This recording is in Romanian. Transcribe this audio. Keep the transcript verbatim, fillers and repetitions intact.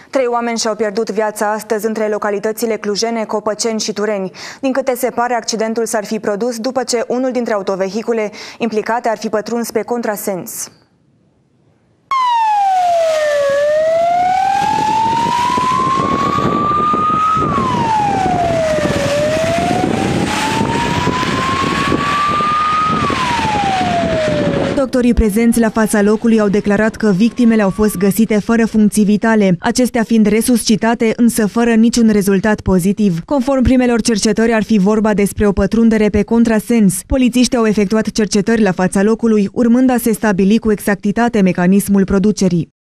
Trei oameni și-au pierdut viața astăzi între localitățile clujene, Copăceni și Tureni. Din câte se pare, accidentul s-ar fi produs după ce unul dintre autovehicule implicate ar fi pătruns pe contrasens. Doctorii prezenți la fața locului au declarat că victimele au fost găsite fără funcții vitale, acestea fiind resuscitate, însă fără niciun rezultat pozitiv. Conform primelor cercetări, ar fi vorba despre o pătrundere pe contrasens. Polițiștii au efectuat cercetări la fața locului, urmând a se stabili cu exactitate mecanismul producerii.